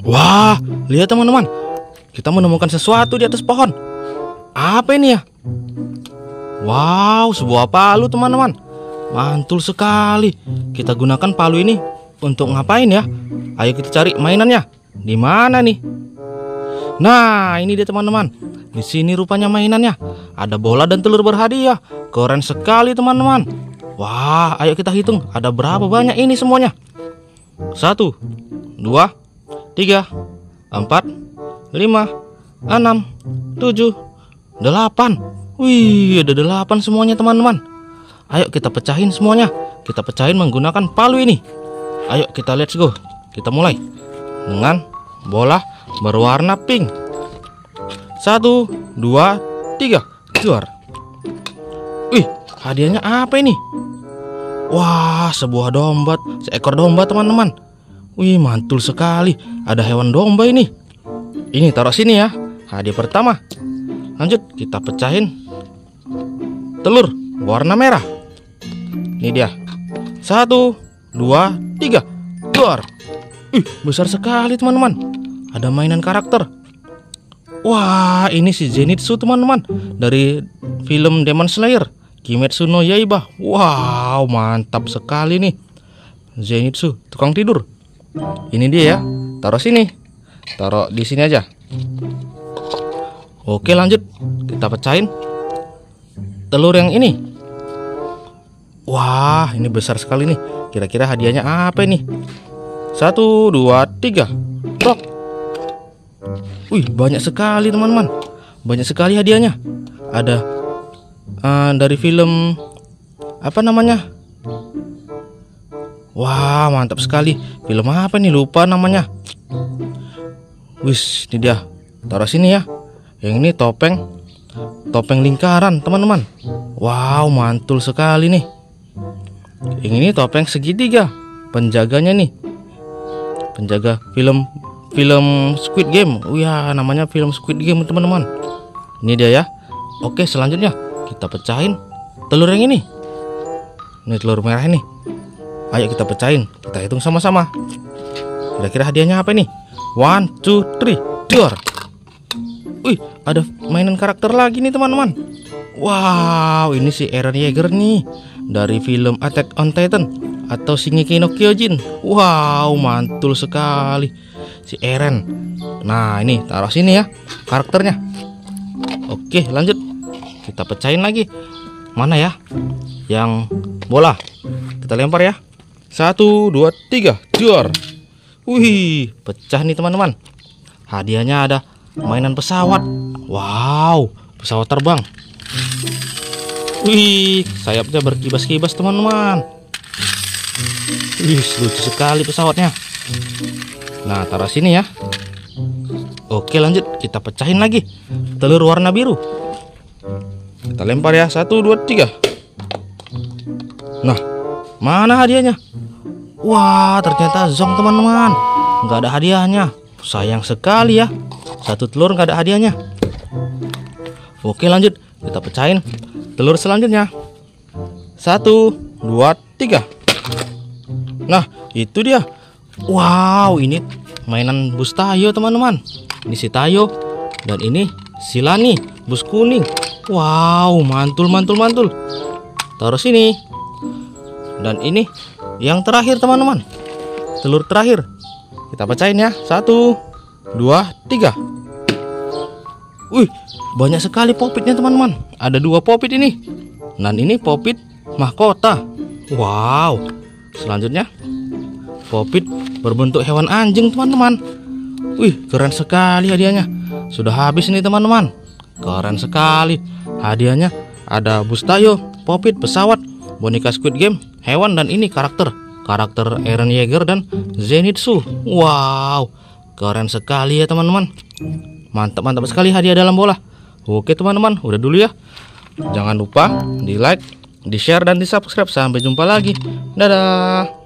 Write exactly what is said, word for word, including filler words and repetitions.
Wah, lihat teman-teman, kita menemukan sesuatu di atas pohon. Apa ini ya? Wow, sebuah palu teman-teman. Mantul sekali. Kita gunakan palu ini untuk ngapain ya? Ayo kita cari mainannya. Di mana nih? Nah, ini dia teman-teman. Di sini rupanya mainannya. Ada bola dan telur berhadiah. Keren sekali teman-teman. Wah, ayo kita hitung. Ada berapa banyak ini semuanya? Satu, dua, tiga, empat, lima, enam, tujuh, delapan. Wih, ada delapan semuanya teman-teman. Ayo kita pecahin semuanya. Kita pecahin menggunakan palu ini. Ayo kita let's go. Kita mulai dengan bola berwarna pink. Satu, dua, tiga, juar. Wih, hadiahnya apa ini? Wah, sebuah domba, seekor domba teman-teman. Wih, mantul sekali. Ada hewan domba ini. Ini taruh sini ya. Hadiah pertama. Lanjut, kita pecahin telur warna merah. Ini dia. Satu, dua, tiga, keluar. Ih, besar sekali teman-teman. Ada mainan karakter. Wah, ini si Zenitsu teman-teman, dari film Demon Slayer, Kimetsu no Yaiba. Wow, mantap sekali nih. Zenitsu, tukang tidur. Ini dia ya. Taruh sini. Taruh di sini aja. Oke, lanjut. Kita pecahin telur yang ini. Wah, ini besar sekali nih. Kira-kira hadiahnya apa ini? Satu, dua, tiga. Brok. Wih, banyak sekali teman-teman. Banyak sekali hadiahnya. Ada uh, dari film apa namanya? Wah, mantap sekali. Film apa nih? Lupa namanya. Wis, ini dia. Taruh sini ya. Yang ini topeng Topeng lingkaran teman-teman. Wow, mantul sekali nih. Yang ini topeng segitiga. Penjaganya nih. Penjaga film Film Squid Game. Oh ya, namanya film Squid Game teman-teman. Ini dia ya. Oke, selanjutnya kita pecahin telur yang ini. Ini telur merah ini. Ayo kita pecahin. Kita hitung sama-sama. Kira-kira hadiahnya apa ini? One, two, three, door. Wih, ada mainan karakter lagi nih teman-teman. Wow, ini si Eren Yeager nih, dari film Attack on Titan atau Shingeki no Kyojin. Wow, mantul sekali si Eren. Nah, ini taruh sini ya karakternya. Oke, lanjut. Kita pecahin lagi. Mana ya? Yang bola. Kita lempar ya. Satu, dua, tiga, juar. Wih, pecah nih teman-teman. Hadiahnya ada mainan pesawat. Wow, pesawat terbang. Wih, sayapnya berkibas-kibas teman-teman. Wih, lucu sekali pesawatnya. Nah, taruh sini ya. Oke, lanjut. Kita pecahin lagi telur warna biru. Kita lempar ya. Satu, dua, tiga. Nah, mana hadiahnya? Wah, ternyata zong teman-teman. Nggak ada hadiahnya. Sayang sekali ya. Satu telur nggak ada hadiahnya. Oke, lanjut. Kita pecahin telur selanjutnya. Satu, dua, tiga. Nah, itu dia. Wow, ini mainan bus Tayo teman-teman. Ini si Tayo. Dan ini si Lani, bus kuning. Wow, mantul, mantul, mantul. Taruh sini. Dan ini yang terakhir teman-teman. Telur terakhir. Kita pecahin ya. Satu, dua, tiga. Wih, banyak sekali popitnya teman-teman. Ada dua popit ini. Dan ini popit mahkota. Wow. Selanjutnya popit berbentuk hewan anjing teman-teman. Wih, keren sekali hadiahnya. Sudah habis nih teman-teman. Keren sekali. Hadiahnya ada bus Tayo, popit, pesawat, boneka Squid Game, hewan, dan ini karakter Karakter Eren Yeager dan Zenitsu. Wow, keren sekali ya teman-teman. Mantap-mantap sekali hadiah dalam bola. Oke teman-teman, udah dulu ya. Jangan lupa di like, di share, dan di subscribe. Sampai jumpa lagi. Dadah.